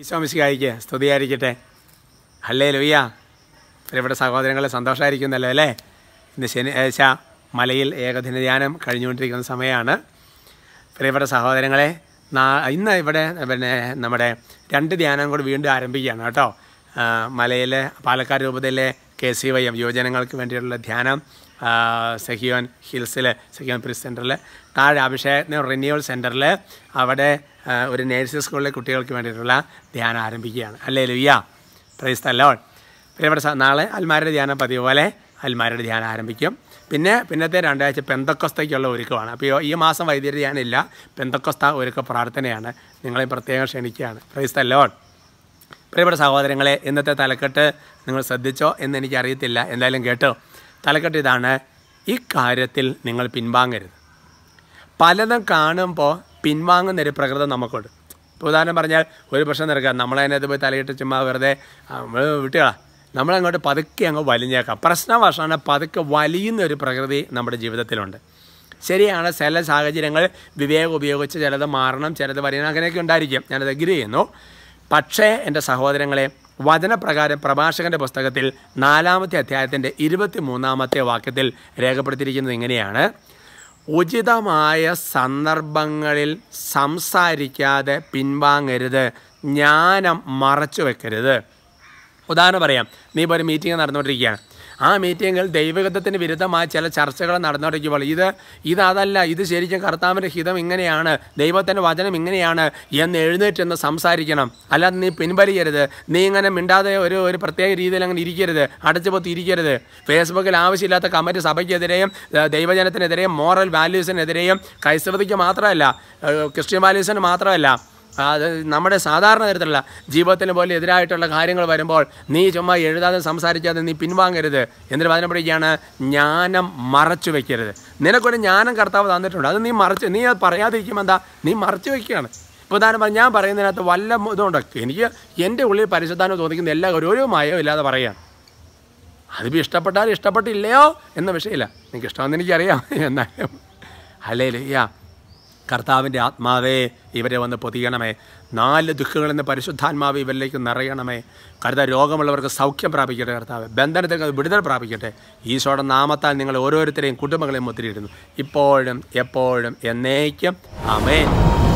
ഈശോ മിശിഹായിക്ക് സ്തുതിയായിരിക്കട്ടെ. ഹല്ലേലൂയ. പ്രിയപ്പെട്ട സഹോദരങ്ങളെ, സന്തോഷമായിരിക്കുന്നല്ലോ അല്ലേ? ഇന്ന് ശനിയാഴ്ച മലയിൽ ഏകദിന ധ്യാനം കഴിഞ്ഞുകൊണ്ടിരിക്കുന്ന സമയമാണ്. പ്രിയപ്പെട്ട സഹോദരങ്ങളെ, ഇന്ന് ഇവിടെ നമ്മുടെ 2 ധ്യാനം കൂടി വീണ്ടും ആരംഭിക്കുകയാണ് കേട്ടോ. മലയിൽ പാലക്കാട് രൂപതയിലെ KCYM യുവജനങ്ങൾക്ക് വേണ്ടിയിട്ടുള്ള ധ്യാനം സഹിയോൻ ഹിൽസിൽ, സഹിയോൻ പ്രീസ് സെൻറ്ററിൽ, താഴെ അഭിഷേകത്തിന് റിന്യൂവൽ സെൻറ്ററിൽ അവിടെ ഒരു നേഴ്സിംഗ് സ്കൂളിലെ കുട്ടികൾക്ക് വേണ്ടിയിട്ടുള്ള ധ്യാനം ആരംഭിക്കുകയാണ്. Hallelujah, praise the lord. പ്രിയപ്പെട്ട നാളെ അൽമാരുടെ ധ്യാനം പതിവ് പോലെ അൽമാരുടെ ധ്യാനം ആരംഭിക്കും. പിന്നത്തെ 2 ആഴ്ച പെന്തക്കൊസ്തയ്ക്കുള്ള ഒരുക്കമാണ്. അപ്പോൾ ഈ മാസം വൈദ്യുതി ധ്യാനമില്ല, പെന്തക്കൊസ്ത ഒരുക്ക പ്രാർത്ഥനയാണ്. നിങ്ങളെ പ്രത്യേകം ക്ഷണിക്കുകയാണ്. Praise the lord. പ്രിയപ്പെട്ട സഹോദരങ്ങളെ, ഇന്നത്തെ തലക്കെട്ട് നിങ്ങൾ ശ്രദ്ധിച്ചോ എന്ന് എനിക്കറിയത്തില്ല, എന്തായാലും കേട്ടോ. തലക്കെട്ട് ഇതാണ്: ഈ കാര്യത്തിൽ നിങ്ങൾ പിൻവാങ്ങരുത്. പലതും കാണുമ്പോൾ പിൻവാങ്ങുന്നൊരു പ്രകൃതം നമുക്കുണ്ട്. ഇപ്പോൾ ഉദാഹരണം പറഞ്ഞാൽ ഒരു പ്രശ്നം നിൽക്കുക, നമ്മളതിനകത്ത് പോയി തലയിട്ട് ചുമ്മാ വെറുതെ വിട്ടുകളാ, നമ്മളങ്ങോട്ട് പതുക്കെ അങ്ങ് വലിഞ്ഞേക്കാം. പ്രശ്നവശാണ് പതുക്കെ വലിയുന്നൊരു പ്രകൃതി നമ്മുടെ ജീവിതത്തിലുണ്ട്. ശരിയാണ്, ചില സാഹചര്യങ്ങൾ വിവേകം ഉപയോഗിച്ച് ചിലത് മാറണം, ചിലത് വരണം, അങ്ങനെയൊക്കെ ഉണ്ടായിരിക്കും. ഞാനത് അഗ്രി ചെയ്യുന്നു. പക്ഷേ എൻ്റെ സഹോദരങ്ങളെ, വചനപ്രകാരം പ്രഭാഷകൻ്റെ പുസ്തകത്തിൽ 4-ാമത്തെ അധ്യായത്തിൻ്റെ 23-ാമത്തെ വാക്യത്തിൽ രേഖപ്പെടുത്തിയിരിക്കുന്നത് ഇങ്ങനെയാണ്: ഉചിതമായ സന്ദർഭങ്ങളിൽ സംസാരിക്കാതെ പിൻവാങ്ങരുത്, ജ്ഞാനം മറച്ചു വെക്കരുത്. ഉദാഹരണം പറയാം, നീ ഇപ്പോൾ ഒരു മീറ്റിംഗ് നടന്നുകൊണ്ടിരിക്കുകയാണ്. ആ മീറ്റിങ്ങിൽ ദൈവഹിതത്തിന് വിരുദ്ധമായ ചില ചർച്ചകൾ നടന്നുകൊണ്ടിരിക്കുമ്പോൾ ഇതല്ല, ഇത് ശരിക്കും കർത്താവിൻ്റെ ഹിതം ഇങ്ങനെയാണ്, ദൈവത്തിൻ്റെ വചനം ഇങ്ങനെയാണ് എന്ന് എഴുന്നേറ്റെന്ന് സംസാരിക്കണം. അല്ലാതെ നീ പിൻവലിയരുത്. നീ ഇങ്ങനെ മിണ്ടാതെ ഒരു പ്രത്യേക രീതിയിൽ അങ്ങനെ ഇരിക്കരുത്, അടച്ചുപൊത്തി ഇരിക്കരുത്. ഫേസ്ബുക്കിൽ ആവശ്യമില്ലാത്ത കമൻറ്റ് സഭയ്ക്കെതിരെയും ദൈവജനത്തിനെതിരെയും മോറൽ വാല്യൂസിനെതിരെയും ക്രൈസ്തവതയ്ക്ക് മാത്രമല്ല, ക്രിസ്ത്യൻ വാല്യൂസിന് മാത്രമല്ല, അത് നമ്മുടെ സാധാരണ തരത്തിലുള്ള ജീവിതത്തിന് പോലെ എതിരായിട്ടുള്ള കാര്യങ്ങൾ വരുമ്പോൾ നീ ചുമ്മാ എഴുതാതെ സംസാരിക്കാതെ നീ പിൻവാങ്ങരുത്. എന്നിട്ട് വചനം പഠിക്കുകയാണ്: ജ്ഞാനം മറച്ചു വയ്ക്കരുത്. നിനക്കൊരു ജ്ഞാനം കർത്താവ് തന്നിട്ടുണ്ട്, അത് നീ അത് പറയാതിരിക്കുമ്പോൾ എന്താ, നീ മറച്ചു വയ്ക്കുകയാണ്. ഇപ്പോൾ ഉദാഹരണം പറഞ്ഞാൽ, ഞാൻ പറയുന്നതിനകത്ത് വല്ല ഇതുകൊണ്ട് എനിക്ക് എൻ്റെ ഉള്ളിൽ പരിശുദ്ധാനം തോന്നിക്കുന്ന എല്ലാ ഒരു മയോ ഇല്ലാതെ പറയുകയാണ്. അതിപ്പോൾ ഇഷ്ടപ്പെട്ടാലും ഇഷ്ടപ്പെട്ടില്ലയോ എന്ന വിഷയമില്ല, എനിക്ക് ഇഷ്ടമെന്ന് എനിക്കറിയാം. എന്നാലും ഹല്ലേലൂയ. കർത്താവിൻ്റെ ആത്മാവേ ഇവരെ വന്ന് പൊതിയണമേ. 4 ദുഃഖങ്ങളിൽ നിന്ന് പരിശുദ്ധാത്മാവ് ഇവരിലേക്ക് നിറയണമേ. കർത്താവ് രോഗമുള്ളവർക്ക് സൗഖ്യം പ്രാപിക്കട്ടെ, കർത്താവ് ബന്ധനത്തിൽ വിടുതൽ പ്രാപിക്കട്ടെ. ഈശോയുടെ നാമത്താൽ നിങ്ങൾ ഓരോരുത്തരെയും കുടുംബങ്ങളെയും ഒത്തിരിയിടുന്നു, ഇപ്പോഴും എപ്പോഴും എന്നേക്കും. ആമേൻ.